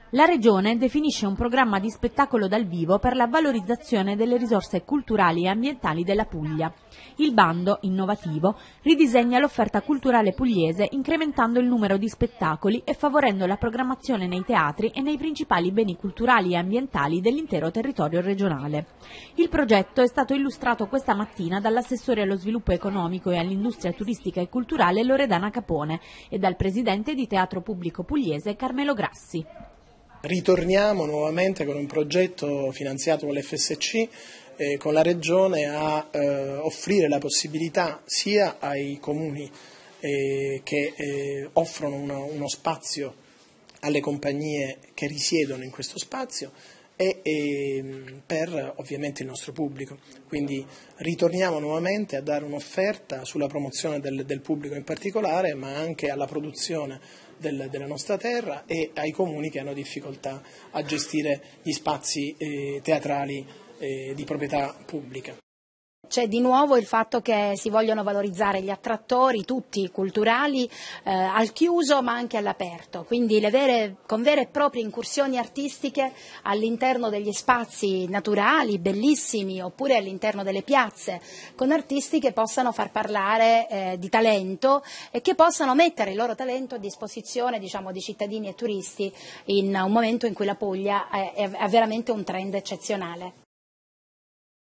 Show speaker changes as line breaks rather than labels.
La Regione definisce un programma di spettacolo dal vivo per la valorizzazione delle risorse culturali e ambientali della Puglia. Il bando, innovativo, ridisegna l'offerta culturale pugliese incrementando il numero di spettacoli e favorendo la programmazione nei teatri e nei principali beni culturali e ambientali dell'intero territorio regionale. Il progetto è stato illustrato questa mattina dall'assessore allo sviluppo economico e all'industria turistica e culturale Loredana Capone e dal presidente di Teatro Pubblico Pugliese Carmelo Grassi.
Ritorniamo nuovamente con un progetto finanziato con l'FSC con la Regione a offrire la possibilità sia ai comuni che offrono uno spazio alle compagnie che risiedono in questo spazio e per ovviamente il nostro pubblico. Quindi ritorniamo nuovamente a dare un'offerta sulla promozione del pubblico in particolare, ma anche alla produzione della nostra terra e ai comuni che hanno difficoltà a gestire gli spazi teatrali di proprietà pubblica.
C'è di nuovo il fatto che si vogliono valorizzare gli attrattori, tutti culturali, al chiuso ma anche all'aperto, quindi con vere e proprie incursioni artistiche all'interno degli spazi naturali, bellissimi, oppure all'interno delle piazze, con artisti che possano far parlare di talento e che possano mettere il loro talento a disposizione, diciamo, di cittadini e turisti in un momento in cui la Puglia ha veramente un trend eccezionale.